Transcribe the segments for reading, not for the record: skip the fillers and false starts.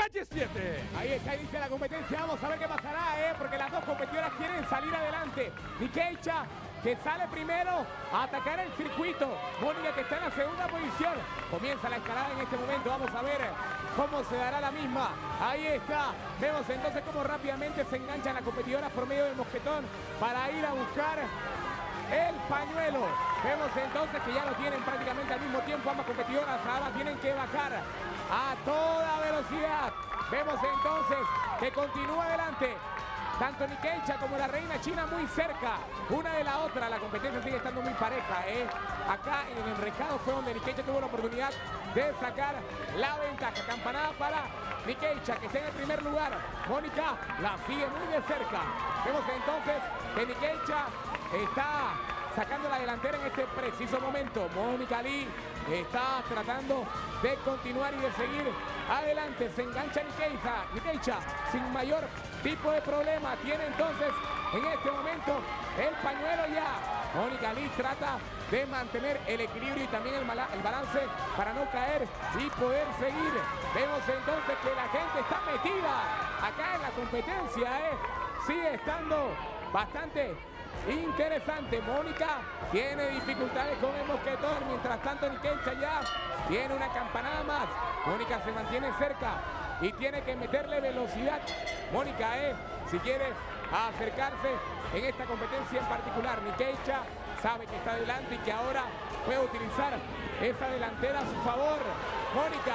calle 7. Ahí está, inicia la competencia. Vamos a ver qué pasará, porque las dos competidoras quieren salir adelante. Nikeicha, que sale primero a atacar el circuito. Mónica, que está en la segunda posición. Comienza la escalada en este momento. Vamos a ver cómo se dará la misma. Ahí está. Vemos entonces cómo rápidamente se enganchan las competidoras por medio del mosquetón para ir a buscar el pañuelo. Vemos entonces que ya lo tienen prácticamente al mismo tiempo ambas competidoras. Ahora tienen que bajar a toda velocidad. Vemos entonces que continúa adelante tanto Nikeicha como la reina china muy cerca una de la otra. La competencia sigue estando muy pareja, Acá en el recado fue donde Nikeicha tuvo la oportunidad de sacar la ventaja. Campanada para Nikeicha, que está en el primer lugar. Mónica la sigue muy de cerca. Vemos entonces que Nikeicha está sacando la delantera en este preciso momento. Mónica Lee está tratando de continuar y de seguir adelante. Se engancha Nikeicha sin mayor tipo de problema. Tiene entonces en este momento el pañuelo ya. Mónica Lee trata de mantener el equilibrio y también el balance para no caer y poder seguir. Vemos entonces que la gente está metida acá en la competencia, Sigue estando bastante interesante. Mónica tiene dificultades con el mosquetón. Mientras tanto, Nikeicha ya tiene una campanada más. Mónica se mantiene cerca y tiene que meterle velocidad. Mónica, si quiere acercarse en esta competencia en particular. Nikeicha sabe que está adelante y que ahora puede utilizar esa delantera a su favor. Mónica,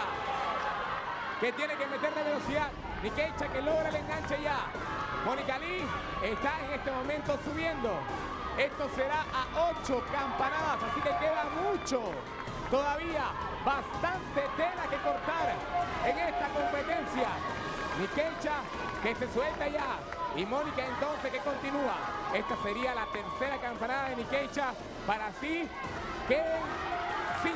que tiene que meterle velocidad. Nikeicha, que logra el enganche ya. Mónica Lee está en este momento subiendo. Esto será a 8 campanadas, así que queda mucho. Todavía bastante tela que cortar en esta competencia. Nikeicha, que se suelta ya. Y Mónica entonces que continúa. Esta sería la tercera campanada de Nikeicha. Para así queden 5.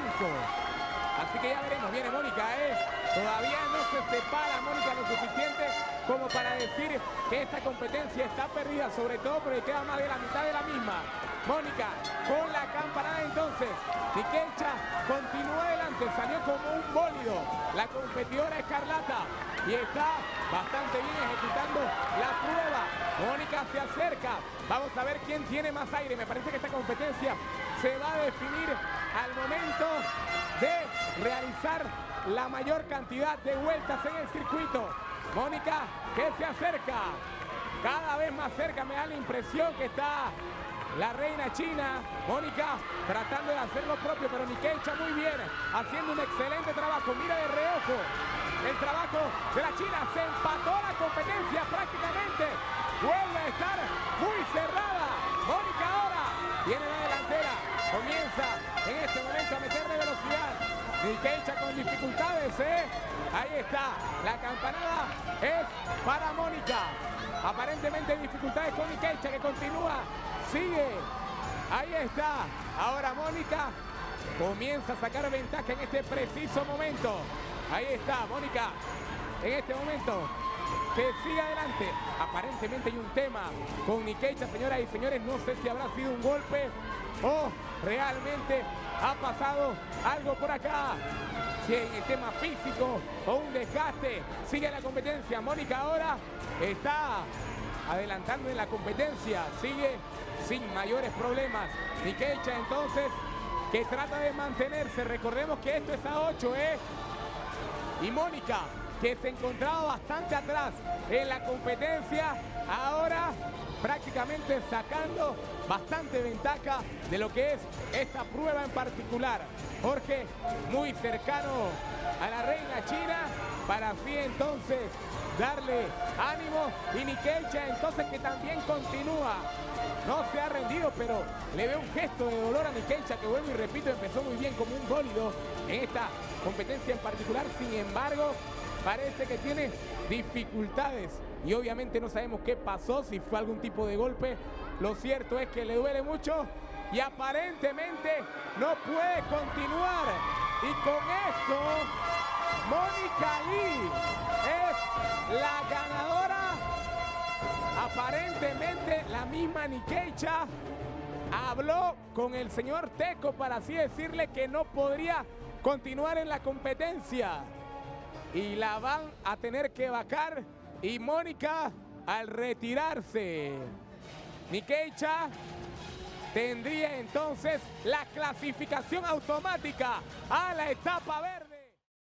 Así que ya veremos. Viene Mónica, Todavía no se separa Mónica lo suficiente como para decir que esta competencia está perdida, sobre todo porque queda más de la mitad de la misma. Mónica con la campanada entonces. Nikeicha continúa adelante, salió como un bólido la competidora escarlata y está bastante bien ejecutando la prueba. Mónica se acerca. Vamos a ver quién tiene más aire. Me parece que esta competencia se va a definir al momento de realizar la mayor cantidad de vueltas en el circuito. Mónica, que se acerca cada vez más cerca. Me da la impresión que está la reina china. Mónica tratando de hacer lo propio, pero Nikeicha muy bien, haciendo un excelente trabajo. Mira de reojo el trabajo de la china. Se empató la competencia prácticamente. Vuelve a estar muy cerrada. Mónica ahora tiene la delantera. Comienza en este momento a meterle velocidad. Nikeicha con dificultades, Ahí está. La campanada es para Mónica. Aparentemente dificultades con Nikeicha, que continúa. Sigue. Ahí está. Ahora Mónica comienza a sacar ventaja en este preciso momento. Ahí está Mónica. En este momento que sigue adelante. Aparentemente hay un tema con Nikeicha, señoras y señores. No sé si habrá sido un golpe o realmente ha pasado algo por acá. Si en el tema físico o un desgaste. Sigue la competencia. Mónica ahora está adelantando en la competencia. Sigue sin mayores problemas. Nikeicha entonces que trata de mantenerse. Recordemos que esto es a 8, Y Mónica, que se encontraba bastante atrás en la competencia, ahora prácticamente sacando bastante ventaja de lo que es esta prueba en particular. Jorge muy cercano a la reina china para así entonces darle ánimo. Y Nikeicha entonces que también continúa. No se ha rendido, pero le ve un gesto de dolor a Nikeicha, que vuelvo y repito, empezó muy bien como un bólido en esta competencia en particular. Sin embargo, parece que tiene dificultades y obviamente no sabemos qué pasó, si fue algún tipo de golpe. Lo cierto es que le duele mucho y aparentemente no puede continuar. Y con esto, Mónica Lee es la ganadora. Aparentemente la misma Nikeicha habló con el señor Teco para así decirle que no podría continuar en la competencia. y la van a tener que vacar. Y Mónica, al retirarse, Nikeicha tendría entonces la clasificación automática a la etapa verde.